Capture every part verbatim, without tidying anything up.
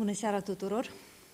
Bună seara tuturor!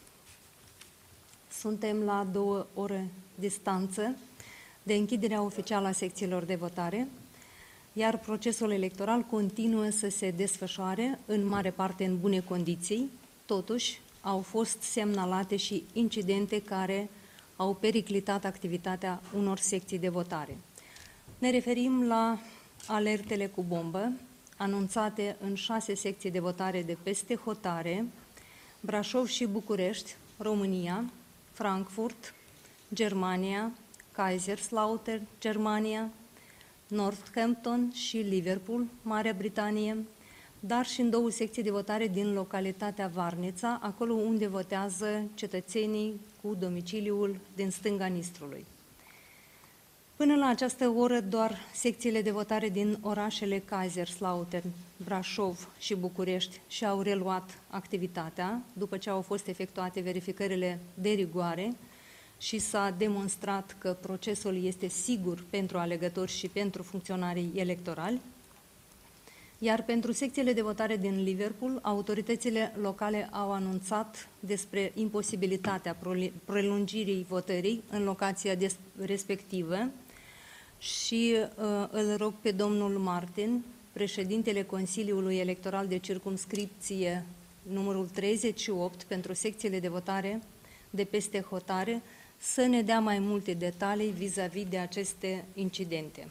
Suntem la două ore distanță de închiderea oficială a secțiilor de votare, iar procesul electoral continuă să se desfășoare în mare parte în bune condiții. Totuși, au fost semnalate și incidente care au periclitat activitatea unor secții de votare. Ne referim la alertele cu bombă, anunțate în șase secții de votare de peste hotare: Brașov și București, România; Frankfurt, Germania; Kaiserslautern, Germania; Northampton și Liverpool, Marea Britanie, dar și în două secții de votare din localitatea Varnița, acolo unde votează cetățenii cu domiciliul din stânga Nistrului. Până la această oră, doar secțiile de votare din orașele Kaiserslautern, Brașov și București și-au reluat activitatea, după ce au fost efectuate verificările de rigoare și s-a demonstrat că procesul este sigur pentru alegători și pentru funcționarii electorali. Iar pentru secțiile de votare din Liverpool, autoritățile locale au anunțat despre imposibilitatea prelungirii votării în locația respectivă și uh, îl rog pe domnul Martin, președintele Consiliului Electoral de Circumscripție numărul treizeci și opt pentru secțiile de votare de peste hotare, să ne dea mai multe detalii vis-a-vis de aceste incidente.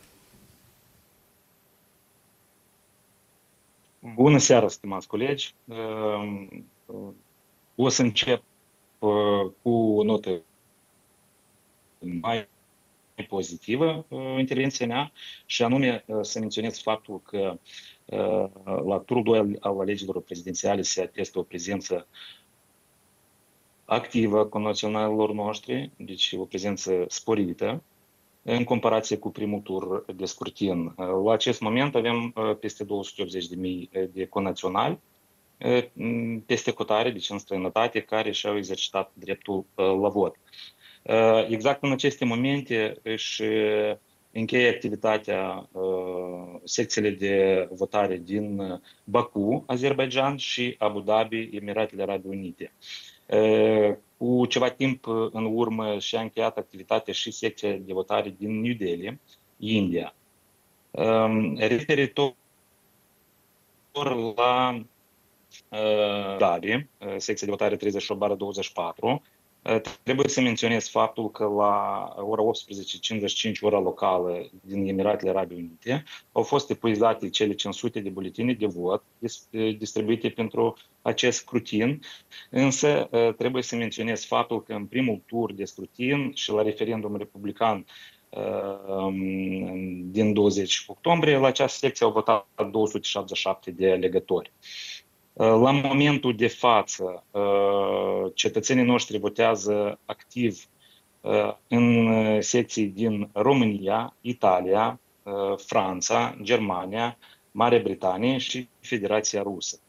Bună seara, stimați colegi! O să încep cu o notă mai pozitivă intervenția mea, și anume să menționez faptul că la turul doi al alegerilor prezidențiale se atestă o prezență activă a connaționalilor noștri, deci o prezență sporită în comparație cu primul tur de scrutin. La acest moment avem peste două sute optzeci de mii de connaționali peste hotare, deci în străinătate, care și-au exercitat dreptul la vot. Exact în aceste momente își încheie activitatea secțiile de votare din Baku, Azerbaidjan, și Abu Dhabi, Emiratele Arabe Unite. Cu ceva timp în urmă și-a încheiat activitatea și secția de votare din New Delhi, India. Referitor la Abu Dhabi, secția de votare treizeci și opt bară douăzeci și patru, trebuie să menționez faptul că la ora optsprezece cincizeci și cinci, ora locală din Emiratele Arabe Unite, au fost epuizate cele cinci sute de buletine de vot distribuite pentru acest scrutin, însă trebuie să menționez faptul că în primul tur de scrutin și la referendum republican din douăzeci octombrie, la această secție au votat două sute șaptezeci și șapte de alegători. La momentul de față, cetățenii noștri votează activ în secții din România, Italia, Franța, Germania, Marea Britanie și Federația Rusă.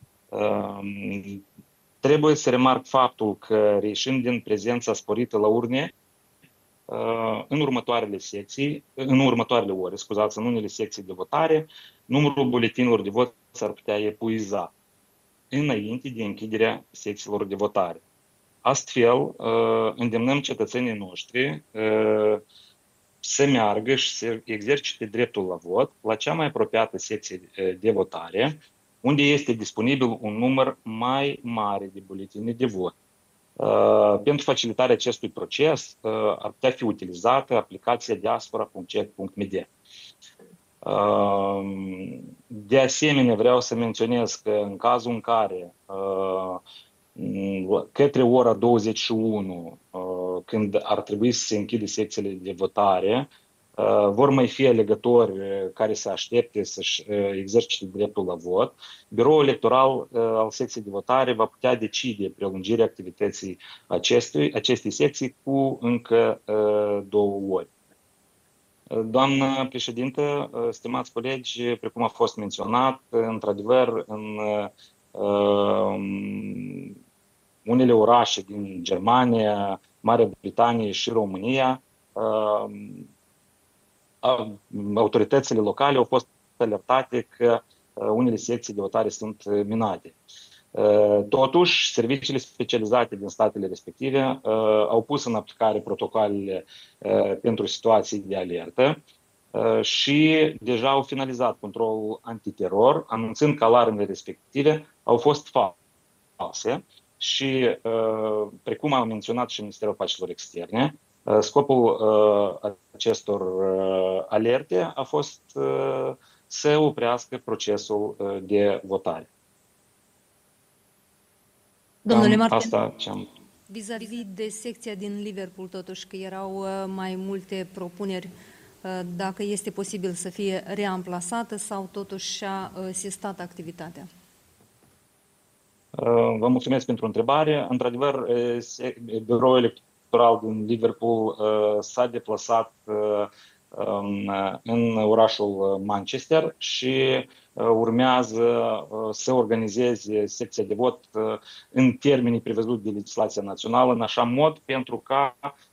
Trebuie să remarc faptul că, reieșind din prezența sporită la urne, în următoarele secții, în următoarele ore, scuzați, în unele secții de votare, numărul buletinilor de vot s-ar putea epuiza înainte de închiderea secțiilor de votare. Astfel, îndemnăm cetățenii noștri să meargă și să exercite dreptul la vot la cea mai apropiată secție de votare, unde este disponibil un număr mai mare de buletine de vot. Pentru facilitarea acestui proces ar putea fi utilizată aplicația diaspora punct check punct m d. De asemenea, vreau să menționez că în cazul în care către ora douăzeci și unu, când ar trebui să se închide secțiile de votare, vor mai fi alegători care să aștepte să-și exercite dreptul la vot, Biroul Electoral al secției de votare va putea decide prelungirea activității acestui, acestei secții cu încă două ori. Doamnă președintă, stimați colegi, precum a fost menționat, într-adevăr, în uh, unele orașe din Germania, Marea Britanie și România, uh, autoritățile locale au fost alertate că uh, unele secții de votare sunt minate. Totuși, serviciile specializate din statele respective au pus în aplicare protocoalele pentru situații de alertă și deja au finalizat controlul antiteror, anunțând că alarmele respective au fost false și, precum a menționat și Ministerul Afacerilor Externe, scopul acestor alerte a fost să oprească procesul de votare. Domnule Martin, asta ce-am... vis-a-vis de secția din Liverpool, totuși că erau mai multe propuneri, dacă este posibil să fie reamplasată sau totuși și-a sistat activitatea? Vă mulțumesc pentru întrebare. Într-adevăr, biroul electoral din Liverpool s-a deplasat în orașul Manchester și urmează să organizeze secția de vot în termenii prevăzuți de legislația națională, în așa mod pentru ca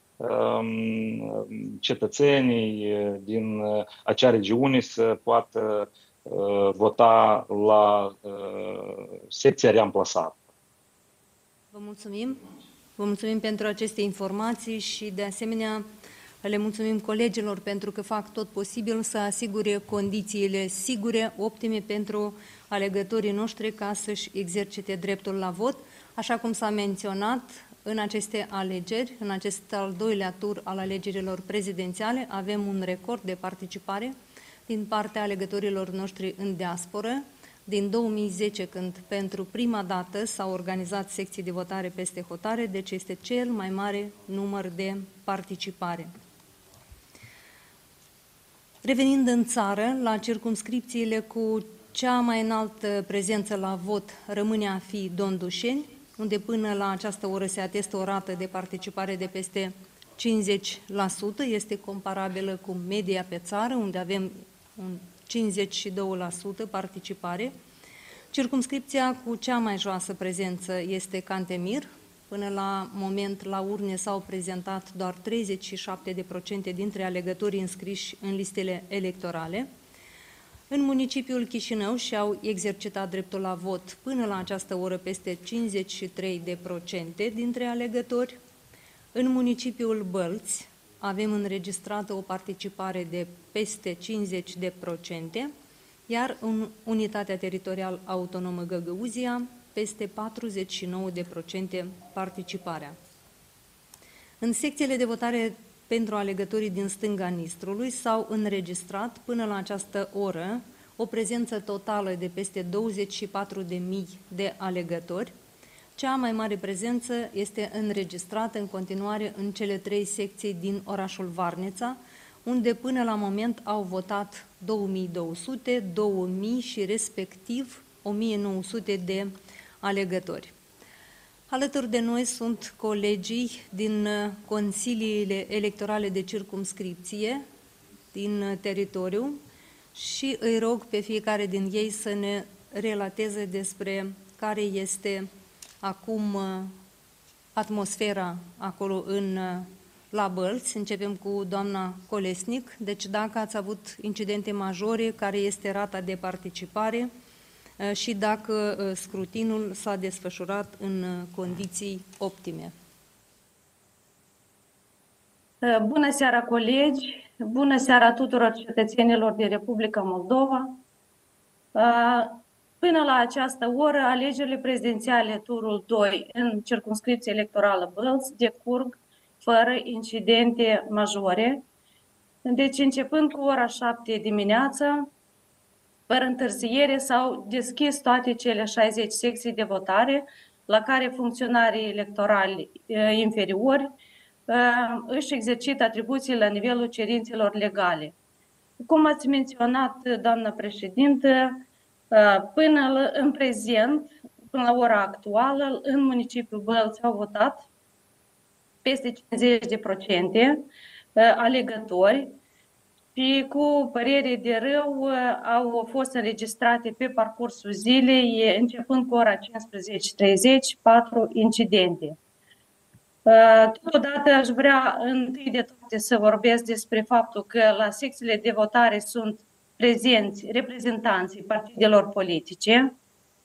cetățenii din acea regiune să poată vota la secția reamplasată. Vă mulțumim. Vă mulțumim pentru aceste informații și de asemenea le mulțumim colegilor pentru că fac tot posibil să asigure condițiile sigure, optime pentru alegătorii noștri ca să-și exercite dreptul la vot. Așa cum s-a menționat, în aceste alegeri, în acest al doilea tur al alegerilor prezidențiale, avem un record de participare din partea alegătorilor noștri în diasporă. Din două mii zece, când pentru prima dată s-au organizat secții de votare peste hotare, deci este cel mai mare număr de participare. Revenind în țară, la circumscripțiile cu cea mai înaltă prezență la vot rămâne a fi Dondușeni, unde până la această oră se atestă o rată de participare de peste cincizeci la sută, este comparabilă cu media pe țară, unde avem un cincizeci și doi la sută participare. Circumscripția cu cea mai joasă prezență este Cantemir. Până la moment, la urne s-au prezentat doar treizeci și șapte la sută dintre alegătorii înscriși în listele electorale. În municipiul Chișinău și-au exercitat dreptul la vot până la această oră peste cincizeci și trei la sută dintre alegători. În municipiul Bălți avem înregistrată o participare de peste cincizeci la sută, iar în unitatea teritorial autonomă Găgăuzia peste patruzeci și nouă la sută participarea. În secțiile de votare pentru alegătorii din stânga Nistrului s-au înregistrat până la această oră o prezență totală de peste douăzeci și patru de mii de alegători. Cea mai mare prezență este înregistrată în continuare în cele trei secții din orașul Varneța, unde până la moment au votat două mii două sute, două mii și respectiv o mie nouă sute de alegători. Alături de noi sunt colegii din consiliile electorale de circumscripție din teritoriu și îi rog pe fiecare din ei să ne relateze despre care este acum atmosfera acolo în, la Bălți. Începem cu doamna Colesnic. Deci dacă ați avut incidente majore, care este rata de participare și dacă scrutinul s-a desfășurat în condiții optime. Bună seara, colegi! Bună seara tuturor cetățenilor din Republica Moldova! Până la această oră, alegerile prezidențiale turul doi în circumscripția electorală Bălți decurg fără incidente majore. Deci, începând cu ora șapte dimineața, fără întârziere, s-au deschis toate cele șaizeci secții de votare la care funcționarii electorali inferiori își exercită atribuții la nivelul cerințelor legale. Cum ați menționat, doamnă președintă, până în prezent, până la ora actuală, în municipiul Bălți au votat peste cincizeci la sută alegători și cu părere de rău au fost înregistrate pe parcursul zilei, începând cu ora cincisprezece treizeci, patru incidente. Totodată aș vrea întâi de toate să vorbesc despre faptul că la secțiile de votare sunt prezenți reprezentanții partidelor politice,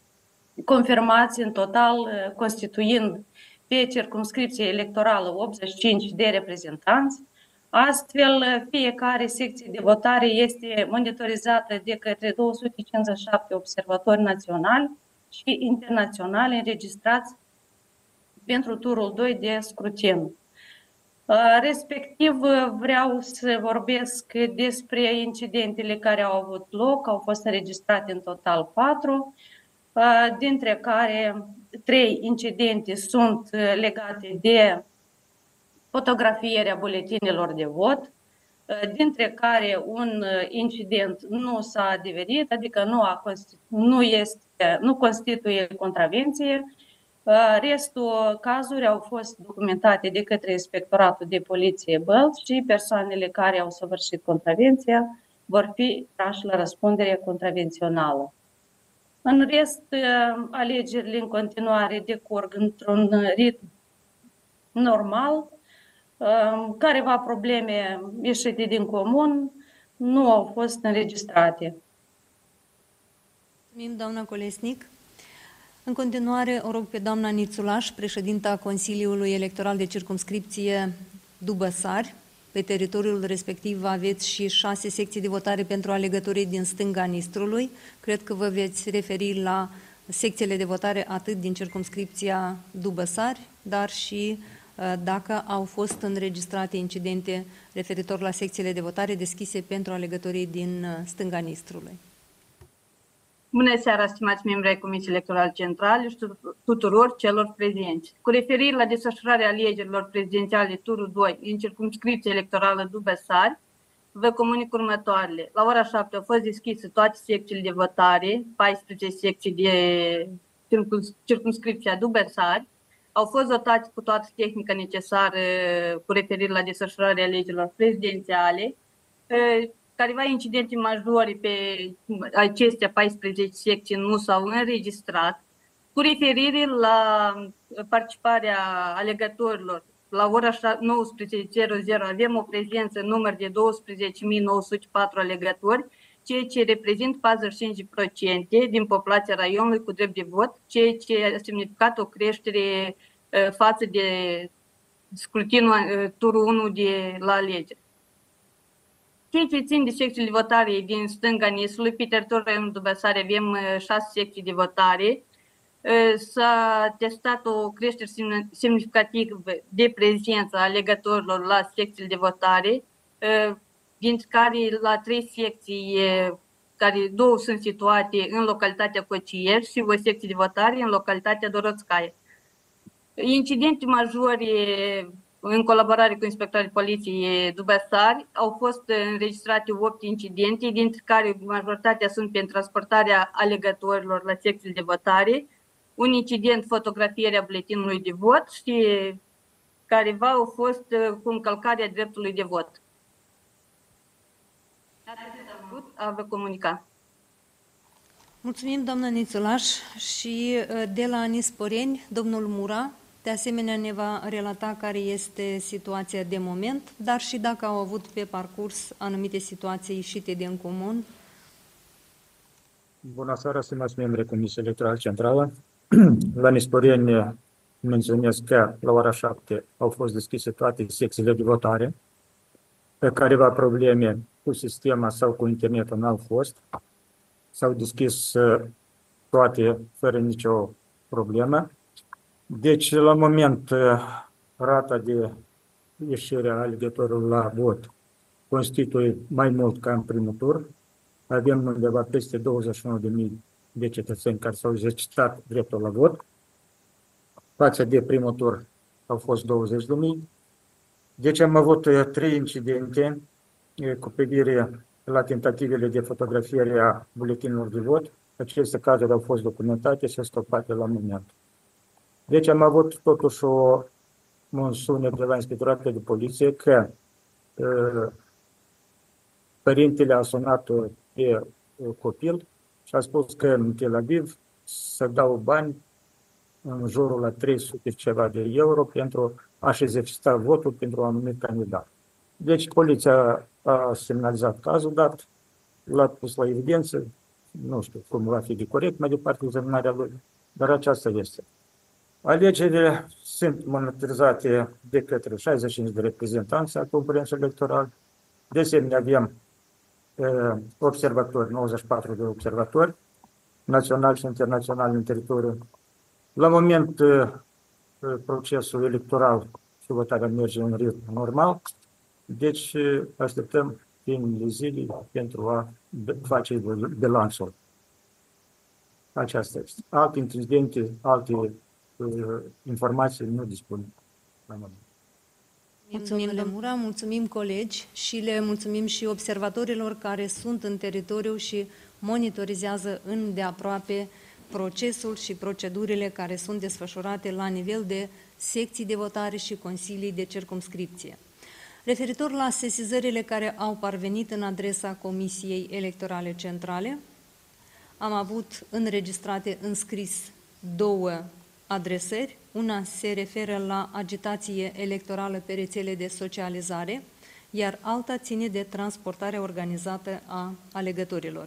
confirmați în total, constituind pe circumscripție electorală optzeci și cinci de reprezentanți. Astfel, fiecare secție de votare este monitorizată de către două sute cincizeci și șapte observatori naționali și internaționali înregistrați pentru turul doi de scrutin. Respectiv, vreau să vorbesc despre incidentele care au avut loc. Au fost înregistrate în total patru, dintre care trei incidente sunt legate de fotografierea buletinelor de vot, dintre care un incident nu s-a adeverit, adică nu, a nu, este, nu constituie contravenție. Restul cazuri au fost documentate de către Inspectoratul de Poliție Bălți și persoanele care au săvârșit contravenția vor fi trași la răspundere contravențională. În rest, alegerile în continuare decurg într-un ritm normal. Careva probleme ieșite din comun nu au fost înregistrate. Mulțumim, doamna Colesnic. În continuare, o rog pe doamna Nițulaș, președinta Consiliului Electoral de Circumscripție Dubăsari. Pe teritoriul respectiv aveți și șase secții de votare pentru alegătorii din stânga Nistrului. Cred că vă veți referi la secțiile de votare atât din circumscripția Dubăsari, dar și dacă au fost înregistrate incidente referitor la secțiile de votare deschise pentru alegătorii din stânga Nistrului. Bună seara, stimați membri ai Comisiei Electorale Centrale și tuturor celor prezenți. Cu referire la desfășurarea alegerilor prezidențiale turul doi în circumscripția electorală Dubăsari, vă comunic următoarele. La ora șapte au fost deschise toate secțiile de votare, paisprezece secții de circumscripția Dubăsari. Au fost dotați cu toată tehnica necesară cu referire la desfășurarea alegerilor prezidențiale. Careva incidente majore pe acestea paisprezece secții nu s-au înregistrat. Cu referire la participarea alegătorilor, la ora nouăsprezece avem o prezență în număr de douăsprezece mii nouă sute patru alegători, ceea ce reprezintă patruzeci și cinci la sută din populația raionului cu drept de vot, ceea ce a semnificat o creștere față de scrutinul turul unu de la alegeri. Ceea ce țin de secțiile de votare din stânga Nistrului, pe teritoriul raionului Dubăsari avem șase secții de votare. S-a testat o creștere semnificativă de prezență a alegătorilor la secțiile de votare, dintre care la trei secții, care două sunt situate în localitatea Cocier și o secție de votare în localitatea Doroțcaia. Incidente majore în colaborare cu Inspectoratul de Poliție Dubăsari au fost înregistrate opt incidente, dintre care majoritatea sunt pentru transportarea alegătorilor la secțiile de votare, un incident fotografierea buletinului de vot și careva au fost cu încălcarea dreptului de vot. Atât am avut a vă comunica. Mulțumim, doamna Nițulaș, și de la Nisporeni, domnul Mura, de asemenea ne va relata care este situația de moment, dar și dacă au avut pe parcurs anumite situații ieșite din comun. Bună seara, stimați membri Comisiei Electorale Centrală. La Nisporeni menționez că la ora șapte au fost deschise toate secțiile de votare. Pe careva probleme cu sistema sau cu internetul n-au fost. S-au deschis toate fără nicio problemă. Deci, la moment, rata de ieșire a alegătorilor la vot constituie mai mult ca în primul tur. Avem undeva peste douăzeci și nouă de mii de cetățeni care s-au exercitat dreptul la vot. Față de primul tur au fost douăzeci de mii. Deci am avut trei incidente cu privire la tentativele de fotografiere a buletinilor de vot. Aceste cazuri au fost documentate și stopate la moment. Deci am avut totuși o sunet de la Inspectoratul de Poliție că uh, părintele a sunat pe copil și a spus că în Tel Aviv să dau bani în jurul la trei sute ceva de euro pentru a-și exercita votul pentru un anumit candidat. Deci poliția a semnalizat cazul dat, l-a pus la evidență, nu știu cum va fi de corect, mai departe examinarea lui. dar aceasta este. Alegerile sunt monitorizate de către șaizeci și cinci de reprezentanți a concurenței electorale. De asemenea, avem uh, observatori, nouăzeci și patru de observatori, naționali și internaționali în teritoriu. La moment, uh, procesul electoral și votarea merge în ritm normal, deci uh, așteptăm finele zilei pentru a face bilanțul. Aceasta este. Alte incidente, alte uh, informații nu dispun la moment. Mulțumim, domnule Mura, mulțumim colegi și le mulțumim și observatorilor care sunt în teritoriu și monitorizează îndeaproape procesul și procedurile care sunt desfășurate la nivel de secții de votare și consilii de circumscripție. Referitor la sesizările care au parvenit în adresa Comisiei Electorale Centrale, am avut înregistrate în scris două adresări. Una se referă la agitație electorală pe rețele de socializare, iar alta ține de transportarea organizată a alegătorilor.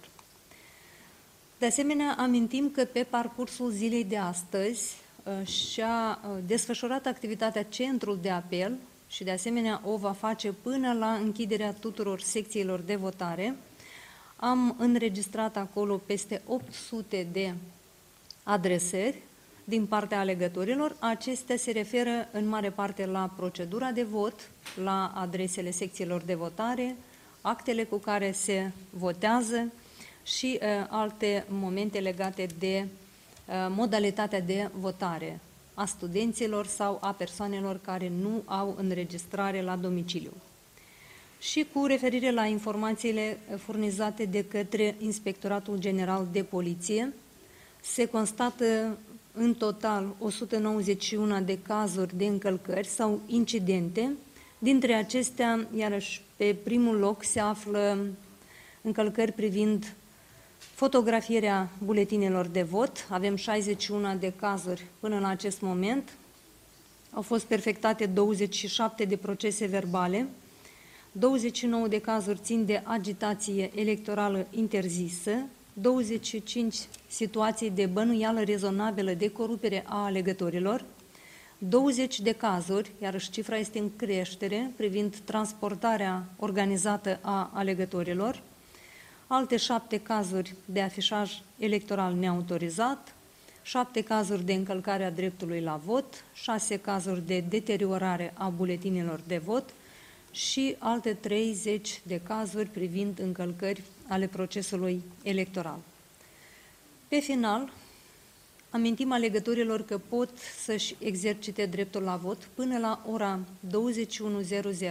De asemenea, amintim că pe parcursul zilei de astăzi și-a desfășurat activitatea Centrul de Apel și de asemenea o va face până la închiderea tuturor secțiilor de votare. Am înregistrat acolo peste opt sute de adresări din partea alegătorilor. Acestea se referă în mare parte la procedura de vot, la adresele secțiilor de votare, actele cu care se votează și uh, alte momente legate de uh, modalitatea de votare a studenților sau a persoanelor care nu au înregistrare la domiciliu. Și cu referire la informațiile furnizate de către Inspectoratul General de Poliție, se constată în total o sută nouăzeci și unu de cazuri de încălcări sau incidente. Dintre acestea, iarăși, pe primul loc se află încălcări privind fotografierea buletinelor de vot. Avem șaizeci și unu de cazuri până la acest moment. Au fost perfectate douăzeci și șapte de procese verbale. douăzeci și nouă de cazuri țin de agitație electorală interzisă, douăzeci și cinci situații de bănuială rezonabilă de corupere a alegătorilor, douăzeci de cazuri, iarăși cifra este în creștere, privind transportarea organizată a alegătorilor, alte șapte cazuri de afișaj electoral neautorizat, șapte cazuri de încălcare a dreptului la vot, șase cazuri de deteriorare a buletinelor de vot și alte treizeci de cazuri privind încălcări ale procesului electoral. Pe final, amintim alegătorilor că pot să-și exercite dreptul la vot până la ora douăzeci și unu.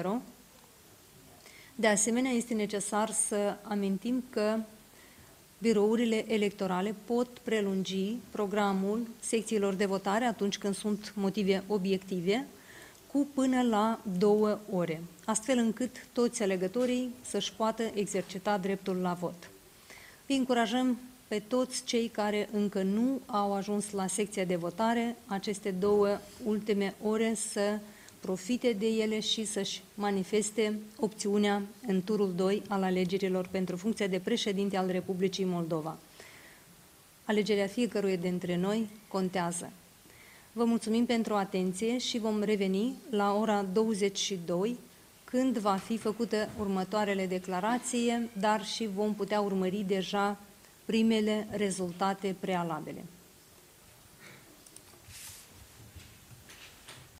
De asemenea, este necesar să amintim că birourile electorale pot prelungi programul secțiilor de votare atunci când sunt motive obiective cu până la două ore, astfel încât toți alegătorii să-și poată exercita dreptul la vot. Îi încurajăm pe toți cei care încă nu au ajuns la secția de votare aceste două ultime ore să profite de ele și să-și manifeste opțiunea în turul doi al alegerilor pentru funcția de președinte al Republicii Moldova. Alegerea fiecăruia dintre noi contează. Vă mulțumim pentru atenție și vom reveni la ora douăzeci și două, când va fi făcută următoarele declarație, dar și vom putea urmări deja primele rezultate prealabile.